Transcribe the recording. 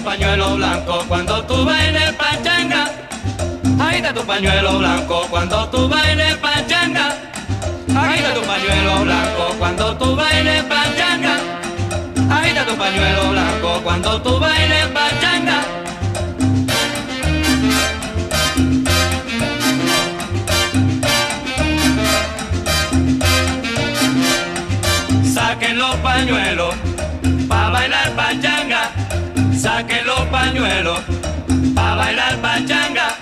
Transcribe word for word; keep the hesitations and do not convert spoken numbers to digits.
tu pañuelo blanco cuando tú bailes pachanga. Agita tu pañuelo blanco cuando tú bailes pachanga. Agita tu pañuelo blanco cuando tú bailes pachanga. Agita tu pañuelo blanco cuando tú bailes pachanga. Saquen los pañuelos pa' bailar pachanga. Saquen los pañuelos pa' bailar pachanga.